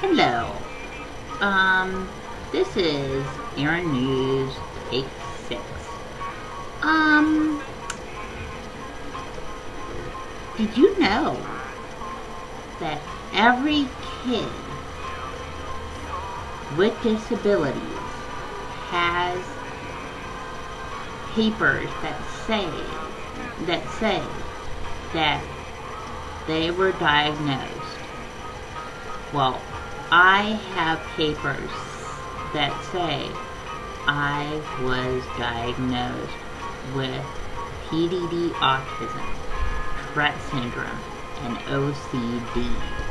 Hello. This is Aaron News Take 6. Um, did you know that every kid with disabilities has papers that say that they were diagnosed? Well, I have papers that say I was diagnosed with PDD autism, Tourette syndrome, and OCD.